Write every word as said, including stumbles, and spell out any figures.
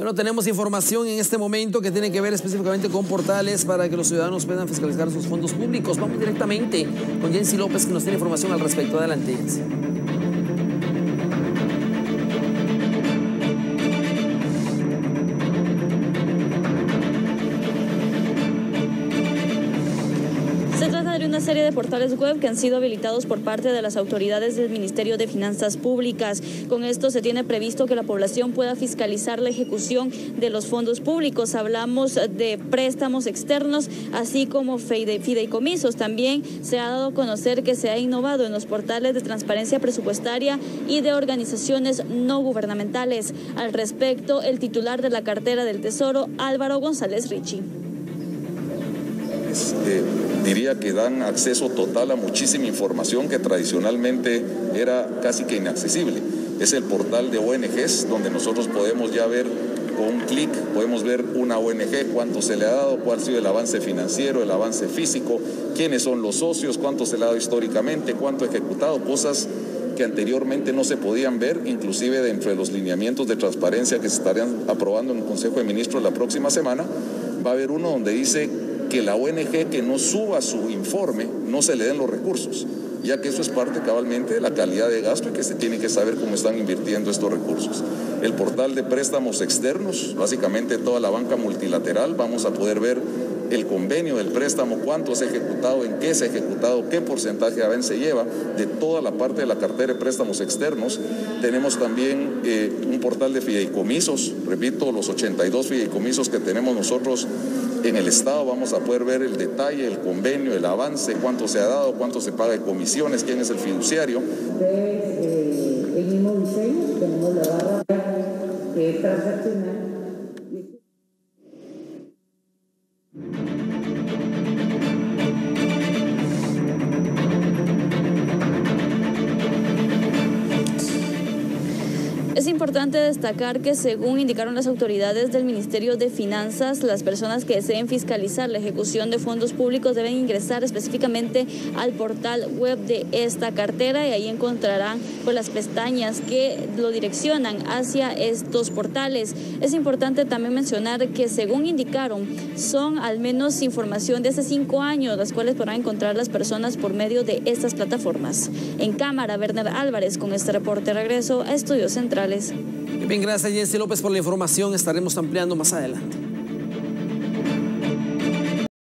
Bueno, tenemos información en este momento que tiene que ver específicamente con portales para que los ciudadanos puedan fiscalizar sus fondos públicos. Vamos directamente con Jensi López, que nos tiene información al respecto. Adelante, Jensi. Una serie de portales web que han sido habilitados por parte de las autoridades del Ministerio de Finanzas Públicas. Con esto se tiene previsto que la población pueda fiscalizar la ejecución de los fondos públicos. Hablamos de préstamos externos, así como fideicomisos. También se ha dado a conocer que se ha innovado en los portales de transparencia presupuestaria y de organizaciones no gubernamentales. Al respecto, el titular de la cartera del Tesoro, Álvaro González Richie. Este, diría que dan acceso total a muchísima información que tradicionalmente era casi que inaccesible. Es el portal de O N Ges, donde nosotros podemos ya ver con un clic, podemos ver una O N G, cuánto se le ha dado, cuál ha sido el avance financiero, el avance físico, quiénes son los socios, cuánto se le ha dado históricamente, cuánto ha ejecutado, cosas que anteriormente no se podían ver, inclusive dentro de los lineamientos de transparencia que se estarían aprobando en el Consejo de Ministros la próxima semana. Va a haber uno donde dice que la O N G que no suba su informe no se le den los recursos, ya que eso es parte cabalmente de la calidad de gasto y que se tiene que saber cómo están invirtiendo estos recursos. El portal de préstamos externos, básicamente toda la banca multilateral, vamos a poder ver el convenio del préstamo, cuánto se ha ejecutado, en qué se ha ejecutado, qué porcentaje de avance lleva de toda la parte de la cartera de préstamos externos. Tenemos también eh, un portal de fideicomisos, repito, los ochenta y dos fideicomisos que tenemos nosotros en el Estado. Vamos a poder ver el detalle, el convenio, el avance, cuánto se ha dado, cuánto se paga de comisiones, quién es el fiduciario. De, eh, el mismo diseño, tenemos la barra que es transaccional. Es importante destacar que, según indicaron las autoridades del Ministerio de Finanzas, las personas que deseen fiscalizar la ejecución de fondos públicos deben ingresar específicamente al portal web de esta cartera y ahí encontrarán pues, las pestañas que lo direccionan hacia estos portales. Es importante también mencionar que, según indicaron, son al menos información de hace cinco años, las cuales podrán encontrar las personas por medio de estas plataformas. En cámara, Werner Álvarez con este reporte. Regreso a Estudios Centrales. Bien, gracias Jensi López por la información. Estaremos ampliando más adelante.